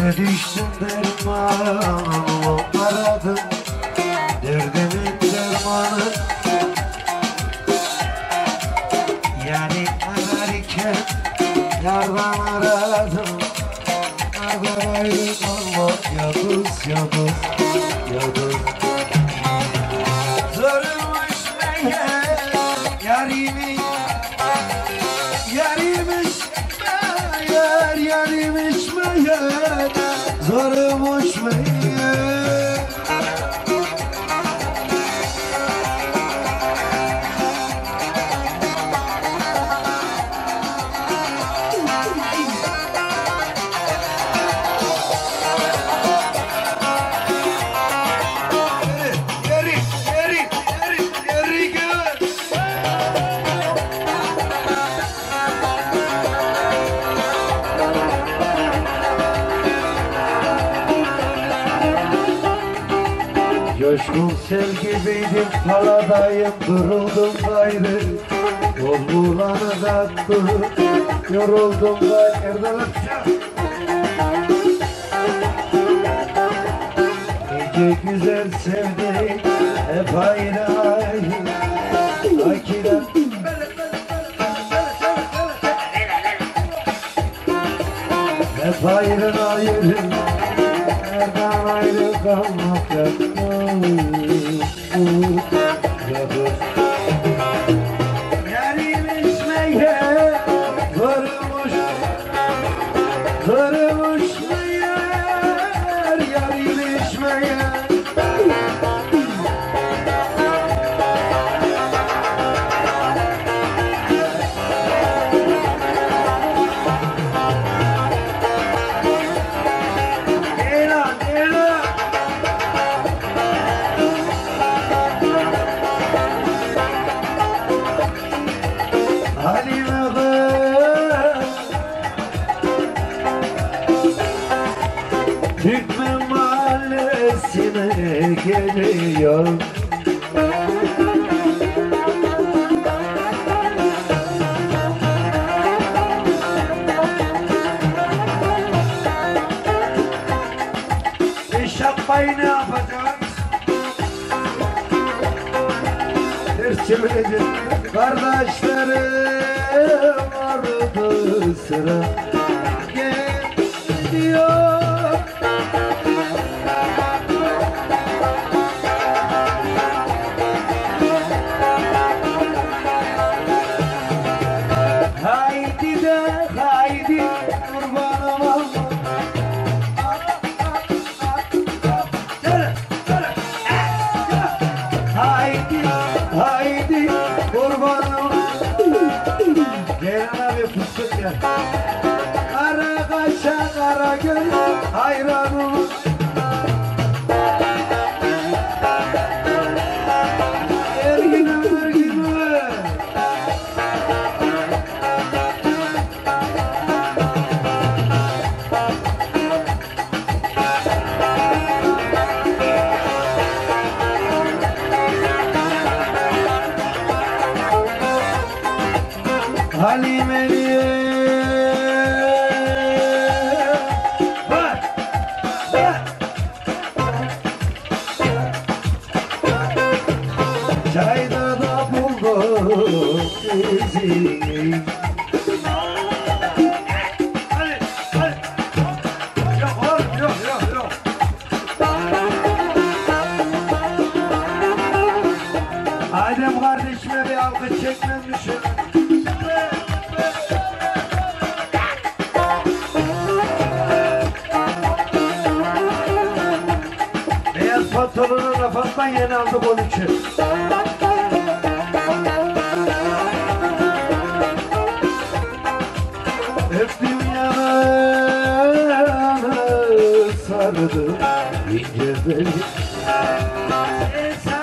Derde düştüm dermanımı aradım, derdimin dermanı. Yani ararken yardan aradım, yardan ayrı kalmak yalnız yalnız yalnız. Zormuş meğer yarimin, yarimiş meğer, yarimiş meğer, zormuş meğer. Coşkun sel gibiydim, paladayım, duruldum gayrı. Yol bulanı da yoruldum gayrı. Nice güzel sevdik, hep ayrı ayrı. Akiden hep ayrı ayrı. Nereden ayrı kalmak yadır. Yarimiş meğer, varmış, varmış meğer, yarimiş meğer. Türkmen mahallesine geliyor. Şapkayı ne yapacağız? Ders çevirecek kardeşlerim vardı sıra geliyor. Haydi de haydi kurbanım olma. Haydi haydi kurbanım. Gel abi fıstık ya. Kara kaşa kara göz hayranım. Halimeliye bak, bak. Çayda da buldum bizi. Hadi, hadi. Yok oğlum, yok, yok, yok. Adem kardeşime bir alkış çekmem düşün. Pantolonun kafasından yeni aldık 13'ü. Hep dünyanı sardı ince beli.